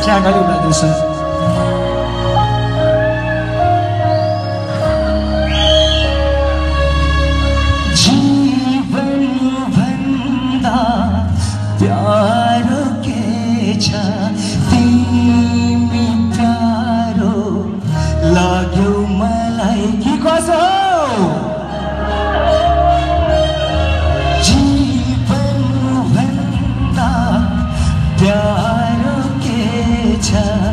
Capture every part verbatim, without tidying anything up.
Track अलि उडाइदिनुहोस् sir. प्यारो के छ तिमी प्यारो लाग्यो मलाई कि कसो जीवन भन्दा प्यारो के छ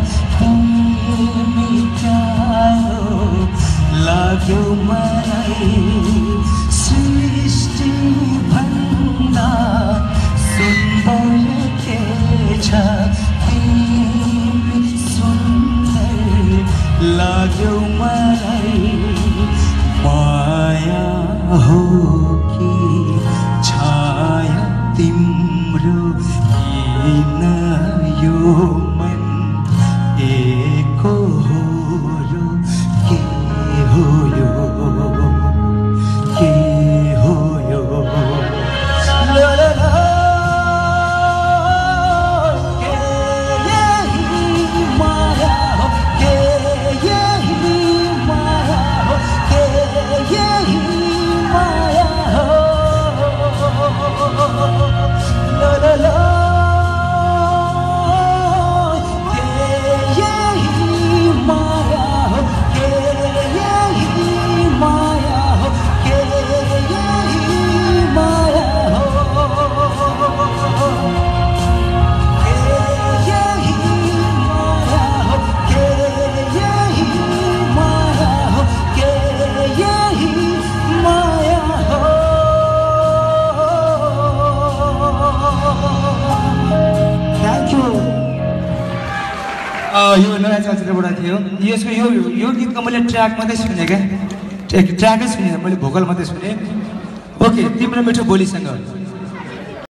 तिमी प्यारो लाग्यो मलाई सृष्टि भन्दा सुन्दर के छ तिमी सुन्दर लाग्यो मलाई माया हो कि छाया तिम्रो किन यो मन एको हो र के हो यो के हो यो ला ला ला यो नयाँ चलचित्रबाट थियो। यसको यो यो गीतको मैले ट्र्याक मात्रै सुने क्या, ट्र्याकै सुने मैले, भोकल मात्रै सुने। ओके, तिम्रो मिठो बोलीसँग